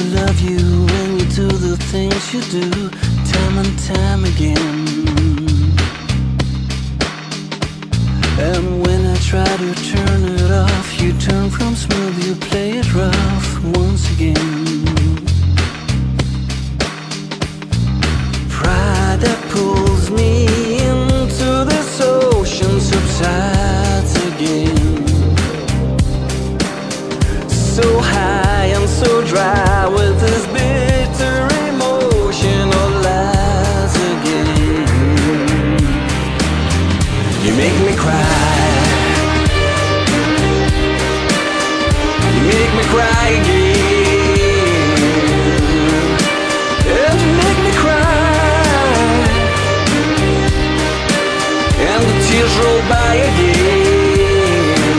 to love you when you do the things you do, time and time again. And when I try to turn it off, you turn from smooth, you play it rough once again. Pride that pulls me into this ocean subsides again. So high and so dry with this bitter emotion all lies again. You make me cry. You make me cry again. And you make me cry. And the tears roll by again.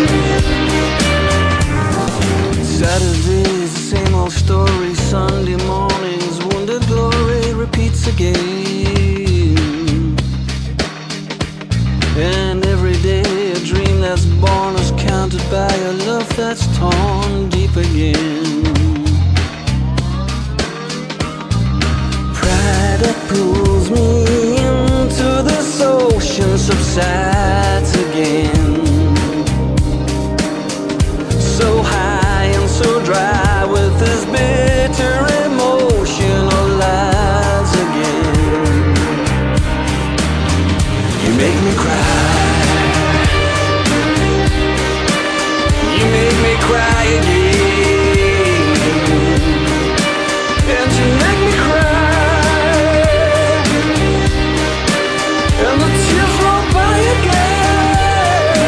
Saturdays, the same old story. Sunday mornings, wounded glory repeats again. And every day a dream that's born is counted by a love that's torn deep again. Pride that pulls me into this ocean subsides again. So high and so dry with this bitter emotion all lies again. You make me cry. You make me cry again. And you make me cry. And the tears roll by again.